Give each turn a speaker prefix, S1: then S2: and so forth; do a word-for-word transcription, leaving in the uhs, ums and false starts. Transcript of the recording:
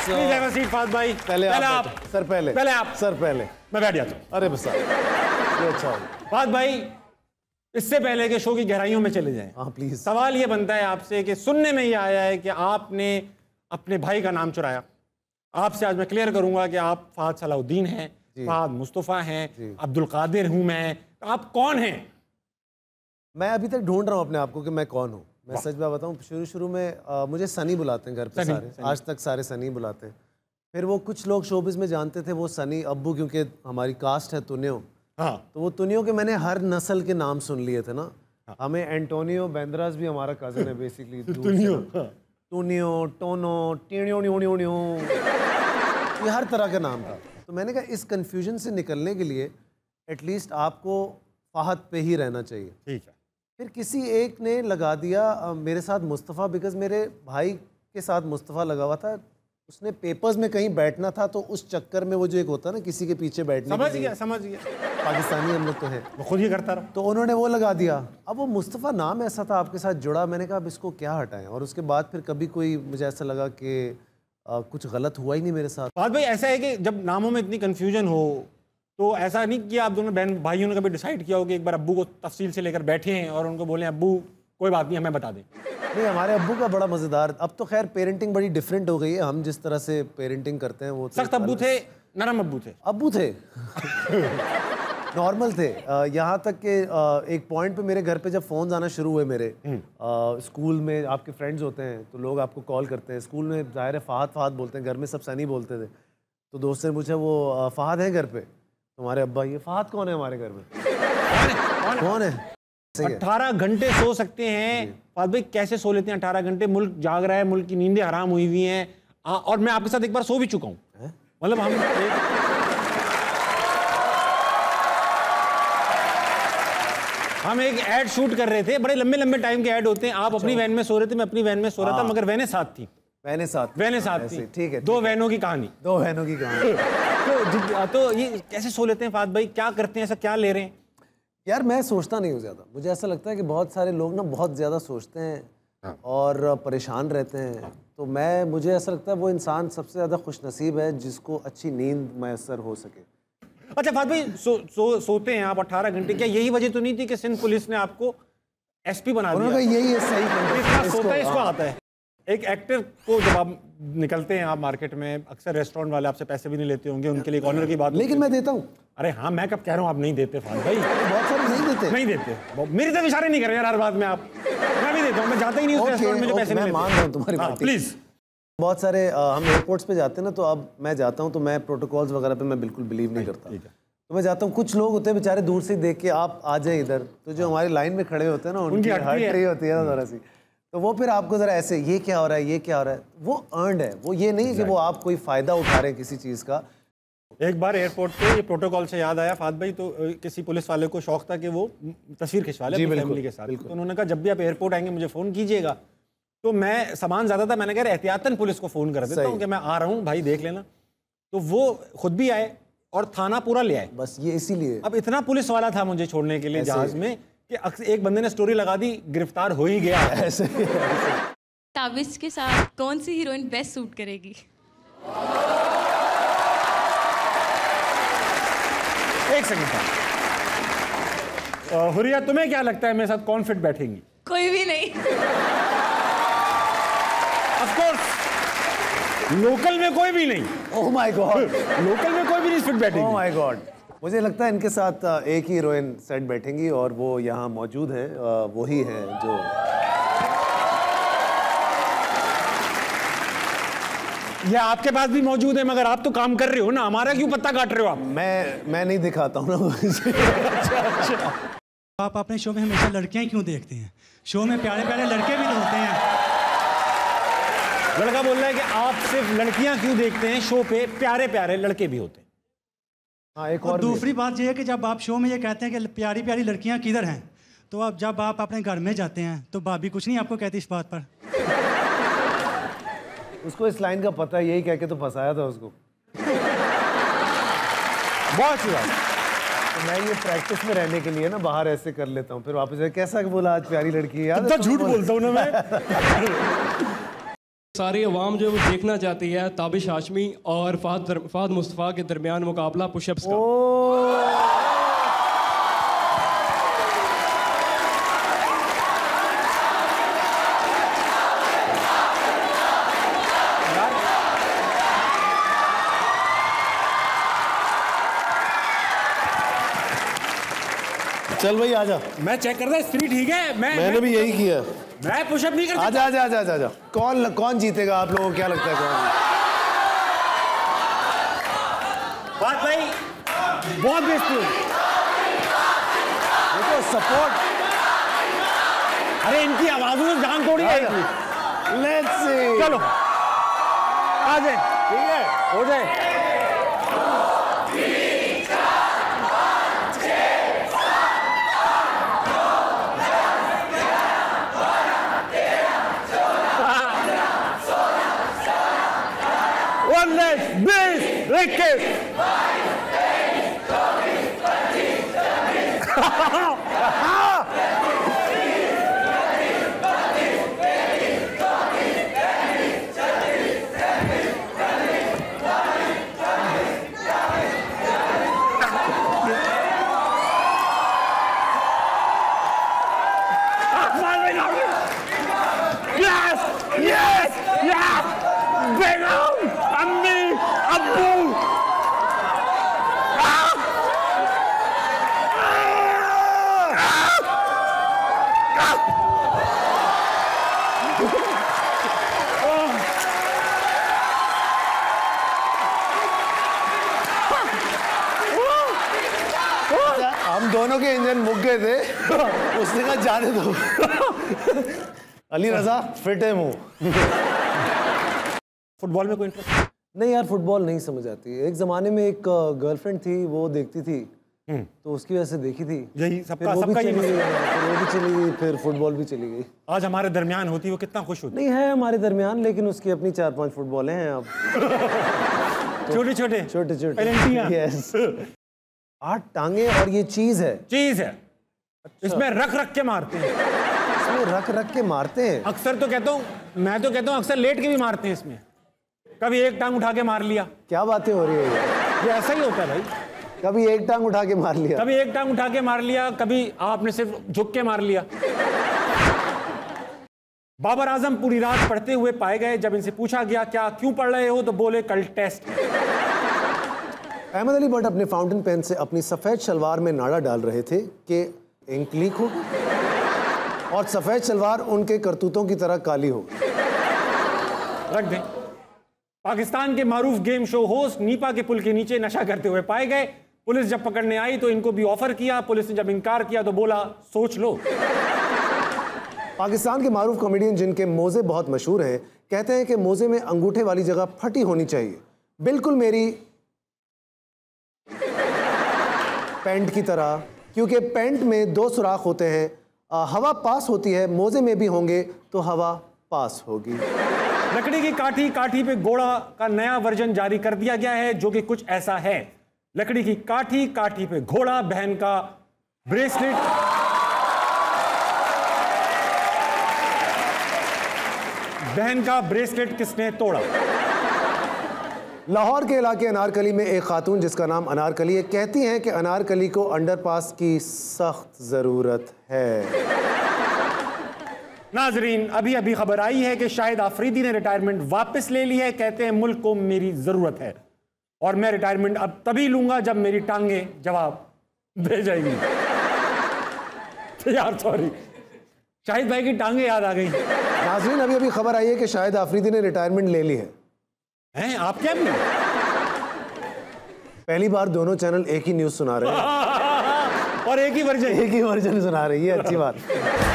S1: Seat Fahd भाई।
S2: पहले आप, आप सर पहले
S1: पहले आप
S2: सर पहले
S1: मैं बैठ जाता हूँ।
S2: अरे बस ये अच्छा
S1: फाद भाई, इससे पहले कि शो की गहराइयों में चले जाएं,
S2: हाँ प्लीज,
S1: सवाल ये बनता है आपसे कि सुनने में ये आया है कि आपने अपने भाई का नाम चुराया। आपसे आज मैं क्लियर करूंगा कि आप फहद सलाउद्दीन हैं, फहद मुस्तफ़ा हैं, अब्दुल कादिर हूं मैं, आप कौन हैं?
S2: मैं अभी तक ढूंढ रहा हूं अपने आप को कि मैं कौन हूं। मैं सच बात बताऊं, शुरू शुरू में आ, मुझे सनी बुलाते हैं घर पे, सारे आज तक सारे सनी बुलाते हैं। फिर वो कुछ लोग शोबिज़ में जानते थे वो सनी अब्बू, क्योंकि हमारी कास्ट है तुनियो, हाँ, तो वो तुनियो के मैंने हर नस्ल के नाम सुन लिए थे ना। हाँ। हमें एंटोनियो बेंद्रास भी हमारा कज़न है बेसिकली। तुनियो, तुनियो, टोनो, टीणियो, ये हर तरह का नाम था। तो मैंने कहा इस कन्फ्यूजन से निकलने के लिए एटलीस्ट आपको फहद पे ही रहना चाहिए। ठीक है। फिर किसी एक ने लगा दिया आ, मेरे साथ मुस्तफ़ा, बिकॉज मेरे भाई के साथ मुस्तफ़ा लगा हुआ था। उसने पेपर्स में कहीं बैठना था, तो उस चक्कर में वो जो एक होता है ना किसी के पीछे बैठने,
S1: समझ गया समझ गया
S2: पाकिस्तानी हम लोग तो हैं,
S1: वो खुद ही करता रहा,
S2: तो उन्होंने वो लगा दिया। अब वो मुस्तफ़ा नाम ऐसा था आपके साथ जुड़ा, मैंने कहा अब इसको क्या हटाएं। और उसके बाद फिर कभी कोई मुझे ऐसा लगा कि आ, कुछ गलत हुआ ही नहीं मेरे साथ।
S1: फहद भाई ऐसा है कि जब नामों में इतनी कन्फ्यूजन हो तो ऐसा नहीं किया आप दोनों बहन भाइयों ने कभी डिसाइड किया हो कि एक बार अब्बू को तफसील से लेकर बैठे हैं और उनको बोलें अब्बू कोई बात नहीं हमें बता दें?
S2: नहीं, हमारे अब्बू का बड़ा मज़ेदार, अब तो खैर पेरेंटिंग बड़ी डिफरेंट हो गई है। हम जिस तरह से पेरेंटिंग करते हैं वो
S1: सख्त अब्बू थे, नरम अब्बू थे?
S2: अब्बू थे नॉर्मल थे। यहाँ तक कि एक पॉइंट पे मेरे घर पे जब फ़ोन आना शुरू हुए मेरे, आ, स्कूल में आपके फ्रेंड्स होते हैं तो लोग आपको कॉल करते हैं। स्कूल में ज़ाहिर है फहद फहद बोलते हैं, घर में सब सनी बोलते थे। तो दोस्त ने पूछा वो फहद है घर पे? तुम्हारे अब्बा, ये फहद कौन है हमारे घर में? कौन है?
S1: अठारह घंटे सो सकते हैं फहद भाई, कैसे सो लेते हैं अठारह घंटे? मुल्क जाग रहा है, मुल्क की नींदें हराम हुई हुई हैं, और मैं आपके साथ एक बार सो भी चुका हूँ। मतलब हम एक... हम एक ऐड शूट कर रहे थे, बड़े लंबे लंबे टाइम के ऐड होते हैं। आप अपनी वैन में सो रहे थे, मैं अपनी वैन में सो रहा था, मगर वैनें साथ थी।
S2: वैनें साथ
S1: वैनें साथ थी, ठीक है। दो वैनों की कहानी,
S2: दो वैनों की कहानी
S1: तो, तो ये कैसे सो लेते हैं फहद भाई? क्या करते हैं, ऐसा क्या ले रहे हैं?
S2: यार मैं सोचता नहीं हूँ ज़्यादा। मुझे ऐसा लगता है कि बहुत सारे लोग ना बहुत ज़्यादा सोचते हैं और परेशान रहते हैं। तो मैं मुझे ऐसा लगता है वो इंसान सबसे ज़्यादा खुशनसीब है जिसको अच्छी नींद मैसर हो सके।
S1: अच्छा फहद भाई, सो, सो, सोते हैं आप अठारह घंटे, क्या यही वजह तो नहीं थी कि सिंध पुलिस ने आपको एसपी बना दिया?
S2: यही है सही,
S1: सोता है इसको आता है। एक एक्टर को जब आप निकलते हैं आप मार्केट में, अक्सर रेस्टोरेंट वाले आपसे पैसे भी नहीं लेते होंगे, उनके लिए ऑनर की बात,
S2: लेकिन मैं देता हूँ।
S1: अरे हाँ, मैं कब कह रहा हूँ आप नहीं देते फहद भाई?
S2: बहुत सारे नहीं देते,
S1: नहीं देते। मेरी तरफ इशारे नहीं कर रहे यार हर बात में आप। मैं भी देता हूँ, मैं जाता ही नहीं उस रेस्टोरेंट में जो पैसे नहीं लेते।
S2: मैं मान रहा हूँ तुम्हारी बात,
S1: प्लीज।
S2: बहुत सारे हम एयरपोर्ट्स पे जाते हैं ना, तो अब मैं जाता हूँ तो मैं प्रोटोकॉल्स वगैरह पे मैं बिल्कुल बिलीव नहीं करता। तो मैं जाता हूँ, कुछ लोग होते हैं बेचारे दूर से देख के आप आ जाए इधर, तो जो हमारी लाइन में खड़े होते हैं ना उनकी हट रही होती है ना जरा सी, तो वो फिर आपको ज़रा ऐसे ये क्या हो रहा है, ये क्या हो रहा है, वो अर्नड है। वो ये नहीं कि वो आप कोई फ़ायदा उठा रहे हैं किसी चीज़ का।
S1: एक बार एयरपोर्ट पे ये प्रोटोकॉल से याद आया फहद भाई, तो किसी पुलिस वाले को शौक था कि वो तस्वीर खिंचवा ले अपनी फैमिली के साथ, तो उन्होंने कहा जब भी आप एयरपोर्ट आएंगे मुझे फ़ोन कीजिएगा। तो मैं सामान ज़्यादा था, मैंने कहा एहतियातन पुलिस को फ़ोन कर देता हूँ कि मैं आ रहा हूँ भाई देख लेना। तो वो खुद भी आए और थाना पूरा ले आए।
S2: बस ये इसीलिए
S1: अब इतना पुलिस वाला था मुझे छोड़ने के लिए जहाज में कि एक बंदे ने स्टोरी लगा दी, गिरफ्तार हो ही गया।
S2: ऐसे
S3: ताबिश के साथ कौन सी हीरोइन बेस्ट सूट करेगी?
S1: एक सेकंड था। हुरिया, तुम्हें क्या लगता है मेरे साथ कौन फिट बैठेंगी?
S3: कोई भी नहीं।
S1: ऑफ कोर्स लोकल में कोई भी नहीं।
S2: ओह माय गॉड,
S1: लोकल में कोई भी नहीं फिट बैठेगी।
S2: ओह माय गॉड, मुझे लगता है इनके साथ एक ही हीरोइन सेट बैठेंगी और वो यहाँ मौजूद है, वही है जो
S1: ये आपके पास भी मौजूद है, मगर आप तो काम कर रहे हो ना, हमारा क्यों पत्ता काट रहे हो आप?
S2: मैं मैं नहीं दिखाता हूँ ना।
S1: अच्छा अच्छा।
S4: आप अपने शो में हमेशा लड़कियां क्यों देखते हैं? शो में प्यारे प्यारे लड़के भी तो होते हैं।
S1: लड़का बोल रहा है कि आप सिर्फ लड़कियां क्यों देखते हैं, शो पे प्यारे प्यारे लड़के भी होते हैं।
S2: हाँ, एक
S4: और,
S2: और
S4: दूसरी बात यह है कि जब आप शो में ये कहते हैं कि प्यारी प्यारी लड़कियां किधर हैं, तो अब जब आप अपने घर में जाते हैं तो भाभी कुछ नहीं आपको कहती इस बात पर?
S2: उसको इस लाइन का पता है, यही कह के तो फंसाया था उसको।
S1: बहुत अच्छी बात।
S2: तो मैं ये प्रैक्टिस में रहने के लिए ना बाहर ऐसे कर लेता हूँ, फिर वापस कैसा बोला आज प्यारी लड़की, यार
S1: झूठ बोलता हूँ ना मैं।
S5: सारी अवाम जो है वो देखना चाहती है ताबिश हाशमी और फहद फहद मुस्तफ़ा के दरमियान मुकाबला पुशअप्स का।
S2: चल भाई आजा।
S1: मैं चेक कर रहा स्त्री ठीक है। मैं
S2: मैंने
S1: मैं,
S2: भी यही किया।
S1: मैं पुशअप नहीं करता।
S2: आजा आजा आजा आजा। कौन कौन जीतेगा आप लोगों को क्या लगता है कौन?
S1: बात भाई बहुत बेइज्जती हुई।
S2: देखो सपोर्ट।
S1: अरे इनकी आवाजों में जान तोड़ी है।
S2: Let's see.
S1: चलो आ जाए।
S2: ठीक है
S1: हो जाए। उन्नीस, बीस, इक्कीस। Yes! Yes! Yes! Begum! Ammi! Abbu!
S2: हम दोनों के इंजन मुक गए थे। उसने कहा जाने दो। अली रजा फिट है मुंह।
S1: फुटबॉल में कोई इंटरेस्ट
S2: नहीं यार, फुटबॉल नहीं समझ आती। एक जमाने में एक गर्लफ्रेंड थी, वो देखती थी तो उसकी वजह से देखी थी।
S1: यही सबका
S2: वो
S1: सबका
S2: भी
S1: ये
S2: चली गई,
S1: मसला।
S2: फिर वो भी चली गई, फिर फुटबॉल भी चली गई।
S1: आज हमारे दरमियान होती वो कितना खुश होती।
S2: नहीं है हमारे दरमियान, लेकिन उसकी अपनी चार पांच फुटबॉलें हैं अब।
S1: छोटे छोटे
S2: छोटे छोटे
S1: पेनल्टियां।
S2: यस। आठ टांगे और ये चीज है।
S1: चीज है। इसमें रख रख के मारते हैं।
S2: इसमें रख रख के मारते हैं।
S1: अक्सर तो कहता हूँ, मैं तो कहता हूँ अक्सर लेट के भी मारते हैं इसमें। कभी एक टांग उठा के मार लिया।
S2: क्या बातें हो रही है ये?
S1: ये ऐसा ही होता है भाई।
S2: कभी एक टांग उठा के मार लिया,
S1: कभी एक टांग उठा के मार लिया, कभी आपने सिर्फ झुक के मार लिया। बाबर आजम पूरी रात पढ़ते हुए पाए गए। जब इनसे पूछा गया क्या क्यों पढ़ रहे हो तो बोले कल टेस्ट।
S2: अहमद अली भट्ट अपने फाउंटेन पेन से अपनी सफेद शलवार में नाड़ा डाल रहे थे कि इंक लीक हो और सफेद शलवार उनके करतूतों की तरह काली हो।
S1: रख दें। पाकिस्तान के मारूफ गेम शो होस्ट नीपा के पुल के नीचे नशा करते हुए पाए गए। पुलिस जब पकड़ने आई तो इनको भी ऑफर किया। पुलिस ने जब इनकार किया तो बोला सोच लो।
S2: पाकिस्तान के मारूफ कॉमेडियन जिनके मोजे बहुत मशहूर हैं कहते हैं कि मोजे में अंगूठे वाली जगह फटी होनी चाहिए, बिल्कुल मेरी पैंट की तरह, क्योंकि पैंट में दो सुराख होते हैं। आ, हवा पास होती है, मोजे में भी होंगे तो हवा पास होगी।
S1: लकड़ी की काठी काठी पे घोड़ा का नया वर्जन जारी कर दिया गया है जो कि कुछ ऐसा है। लकड़ी की काठी काठी पे घोड़ा, बहन का ब्रेसलेट बहन का ब्रेसलेट किसने तोड़ा?
S2: लाहौर के इलाके अनारकली में एक खातून जिसका नाम अनारकली है कहती हैं कि अनारकली को अंडरपास की सख्त जरूरत है।
S1: नाजरीन, अभी अभी खबर आई है कि शाहिद आफरीदी ने रिटायरमेंट वापस ले ली है। कहते हैं मुल्क को मेरी जरूरत है और मैं रिटायरमेंट अब तभी लूंगा जब मेरी टांगे जवाब दे जाएगी। यार सॉरी, शाहिद भाई की टांगे याद आ गई।
S2: नाजरीन, अभी अभी खबर आई है कि शाहिद आफरीदी ने रिटायरमेंट ले ली है।
S1: हैं आप क्या भी?
S2: पहली बार दोनों चैनल एक ही न्यूज सुना रहे हैं
S1: और एक ही वर्जन
S2: एक ही वर्जन सुना रही है। अच्छी बात।